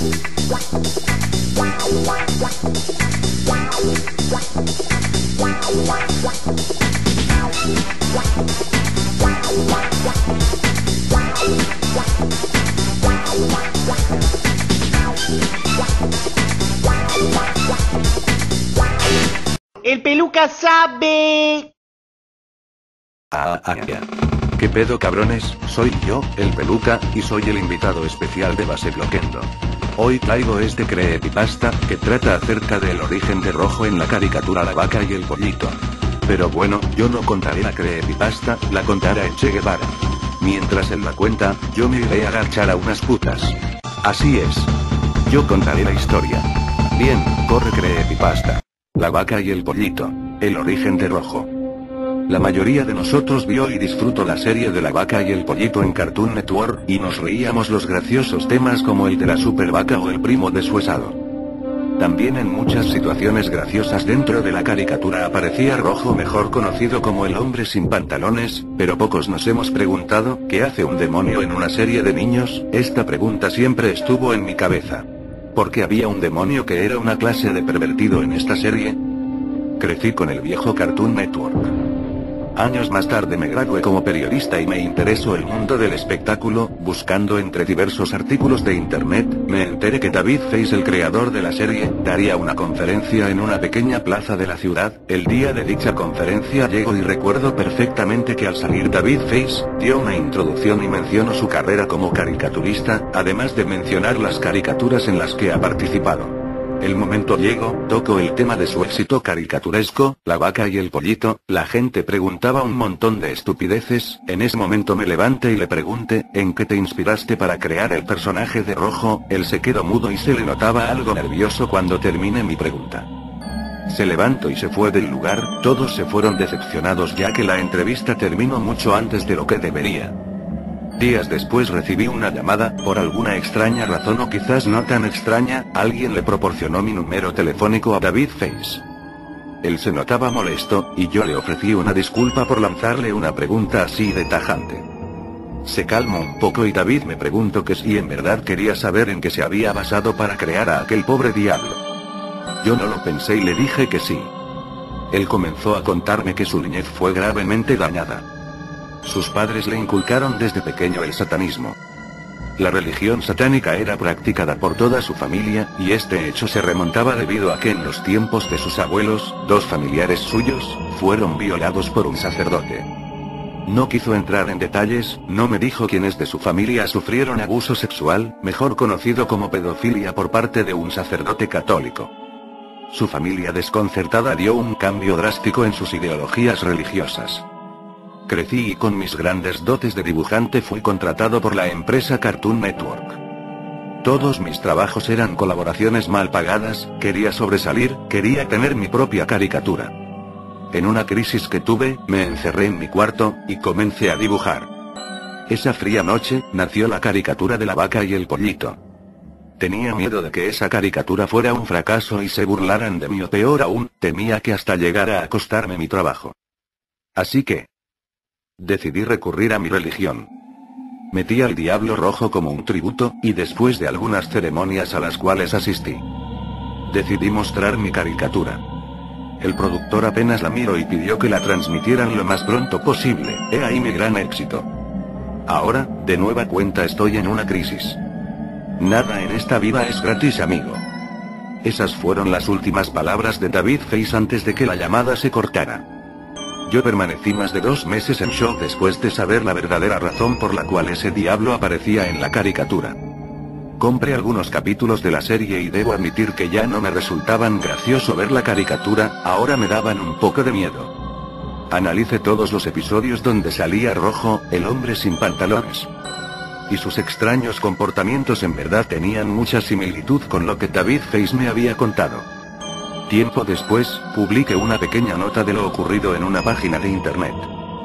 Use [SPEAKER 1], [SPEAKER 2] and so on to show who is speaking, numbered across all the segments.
[SPEAKER 1] El peluca sabe.
[SPEAKER 2] Ya. ¿Qué pedo, cabrones? Soy yo, el peluca, y soy el invitado especial de Base Bloquendo. Hoy traigo este creepypasta, que trata acerca del origen de Rojo en la caricatura La Vaca y el Pollito. Pero bueno, yo no contaré la creepypasta, la contará el Che Guevara. Mientras él la cuenta, yo me iré a agachar a unas putas. Así es. Yo contaré la historia. Bien, corre creepypasta. La Vaca y el Pollito. El origen de Rojo. La mayoría de nosotros vio y disfrutó la serie de La Vaca y el Pollito en Cartoon Network, y nos reíamos los graciosos temas como el de la super vaca o el primo deshuesado. También en muchas situaciones graciosas dentro de la caricatura aparecía Rojo, mejor conocido como el hombre sin pantalones, pero pocos nos hemos preguntado, ¿qué hace un demonio en una serie de niños? Esta pregunta siempre estuvo en mi cabeza. ¿Por qué había un demonio que era una clase de pervertido en esta serie? Crecí con el viejo Cartoon Network. Años más tarde me gradué como periodista y me interesó el mundo del espectáculo. Buscando entre diversos artículos de internet, me enteré que David Face, el creador de la serie, daría una conferencia en una pequeña plaza de la ciudad. El día de dicha conferencia llegó y recuerdo perfectamente que al salir David Face, dio una introducción y mencionó su carrera como caricaturista, además de mencionar las caricaturas en las que ha participado. El momento llegó, tocó el tema de su éxito caricaturesco, La Vaca y el Pollito. La gente preguntaba un montón de estupideces. En ese momento me levanté y le pregunté, ¿en qué te inspiraste para crear el personaje de Rojo? Él se quedó mudo y se le notaba algo nervioso cuando terminé mi pregunta. Se levantó y se fue del lugar. Todos se fueron decepcionados ya que la entrevista terminó mucho antes de lo que debería. Días después recibí una llamada. Por alguna extraña razón, o quizás no tan extraña, alguien le proporcionó mi número telefónico a David Face. Él se notaba molesto, y yo le ofrecí una disculpa por lanzarle una pregunta así de tajante. Se calmó un poco y David me preguntó que si en verdad quería saber en qué se había basado para crear a aquel pobre diablo. Yo no lo pensé y le dije que sí. Él comenzó a contarme que su niñez fue gravemente dañada. Sus padres le inculcaron desde pequeño el satanismo. La religión satánica era practicada por toda su familia, y este hecho se remontaba debido a que en los tiempos de sus abuelos, dos familiares suyos, fueron violados por un sacerdote. No quiso entrar en detalles, no me dijo quiénes de su familia sufrieron abuso sexual, mejor conocido como pedofilia por parte de un sacerdote católico. Su familia desconcertada dio un cambio drástico en sus ideologías religiosas. Crecí y con mis grandes dotes de dibujante fui contratado por la empresa Cartoon Network. Todos mis trabajos eran colaboraciones mal pagadas. Quería sobresalir, quería tener mi propia caricatura. En una crisis que tuve, me encerré en mi cuarto, y comencé a dibujar. Esa fría noche, nació la caricatura de La Vaca y el Pollito. Tenía miedo de que esa caricatura fuera un fracaso y se burlaran de mí, o peor aún, temía que hasta llegara a costarme mi trabajo. Así que decidí recurrir a mi religión. Metí al Diablo Rojo como un tributo, y después de algunas ceremonias a las cuales asistí, decidí mostrar mi caricatura. El productor apenas la miró y pidió que la transmitieran lo más pronto posible. He ahí mi gran éxito. Ahora, de nueva cuenta estoy en una crisis. Nada en esta vida es gratis, amigo. Esas fueron las últimas palabras de David Face antes de que la llamada se cortara. Yo permanecí más de 2 meses en shock después de saber la verdadera razón por la cual ese diablo aparecía en la caricatura. Compré algunos capítulos de la serie y debo admitir que ya no me resultaban gracioso ver la caricatura, ahora me daban un poco de miedo. Analicé todos los episodios donde salía Rojo, el hombre sin pantalones. Y sus extraños comportamientos en verdad tenían mucha similitud con lo que David Face me había contado. Tiempo después, publiqué una pequeña nota de lo ocurrido en una página de internet.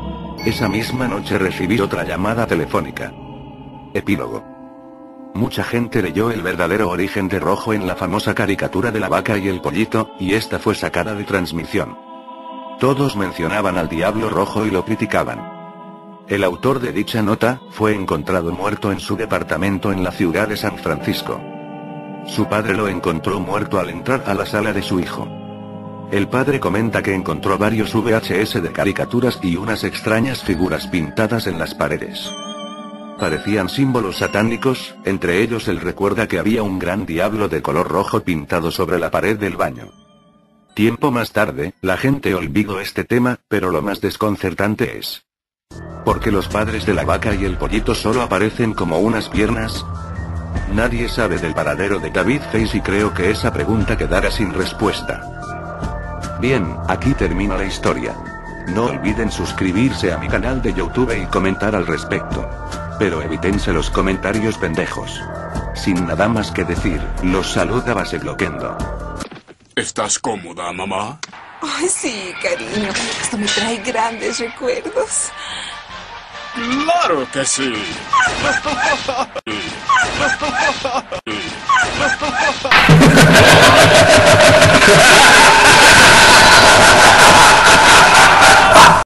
[SPEAKER 2] Esa misma noche recibí otra llamada telefónica. Epílogo. Mucha gente leyó el verdadero origen de Rojo en la famosa caricatura de La Vaca y el Pollito, y esta fue sacada de transmisión. Todos mencionaban al Diablo Rojo y lo criticaban. El autor de dicha nota fue encontrado muerto en su departamento en la ciudad de San Francisco. Su padre lo encontró muerto al entrar a la sala de su hijo. El padre comenta que encontró varios VHS de caricaturas y unas extrañas figuras pintadas en las paredes. Parecían símbolos satánicos, entre ellos él recuerda que había un gran diablo de color rojo pintado sobre la pared del baño. Tiempo más tarde, la gente olvidó este tema, pero lo más desconcertante es: ¿por qué los padres de la vaca y el pollito solo aparecen como unas piernas? Nadie sabe del paradero de David Face y creo que esa pregunta quedará sin respuesta. Bien, aquí termina la historia. No olviden suscribirse a mi canal de YouTube y comentar al respecto. Pero evítense los comentarios pendejos. Sin nada más que decir, los saluda Basegloquendo.
[SPEAKER 3] ¿Estás cómoda, mamá?
[SPEAKER 4] Ay, sí, cariño. Esto me trae grandes recuerdos.
[SPEAKER 3] ¡Claro que sí!